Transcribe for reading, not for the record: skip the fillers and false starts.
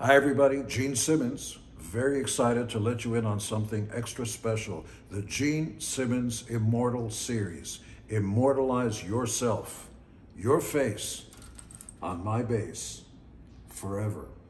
Hi everybody, Gene Simmons. Very excited to let you in on something extra special. The Gene Simmons Immortal series. Immortalize yourself, your face, on my bass, forever.